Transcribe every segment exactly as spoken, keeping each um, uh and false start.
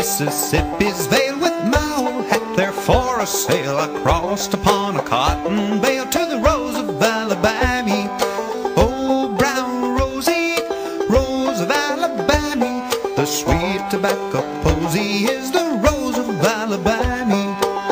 Mississippi's vale with my old hat there for a sail. I crossed upon a cotton bale to the Rose of Alabamy. Oh, brown Rosie, Rose of Alabamy, the sweet tobacco posey is the Rose of Alabamy.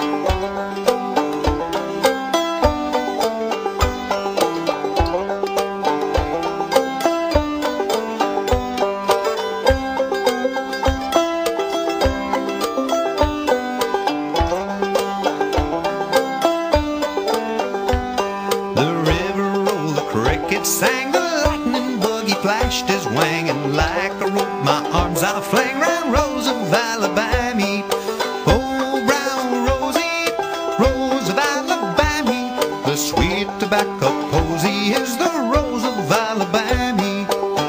Sang the lightning, boogie flashed his wing, and like a rope my arms I fling round Rose of Alabamy. Oh, brown Rosie, Rose of Alabamy, the sweet tobacco posey is the Rose of Alabamy.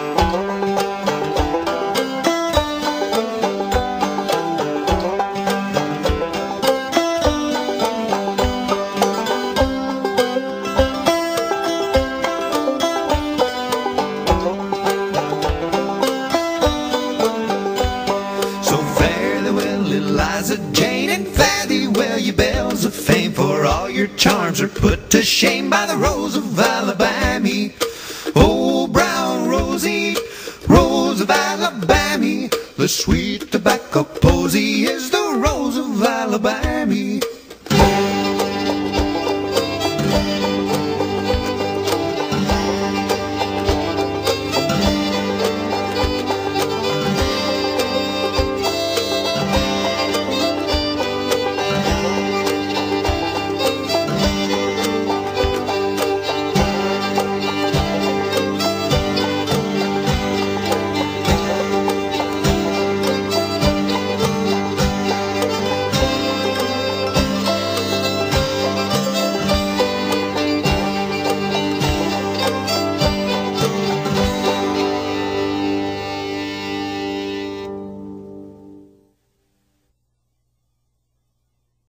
Eliza Jane, and fare thee well, ye bells of fame, for all your charms are put to shame by the Rose of Alabamy. Oh, brown Rosie, Rose of Alabamy, the sweet tobacco posey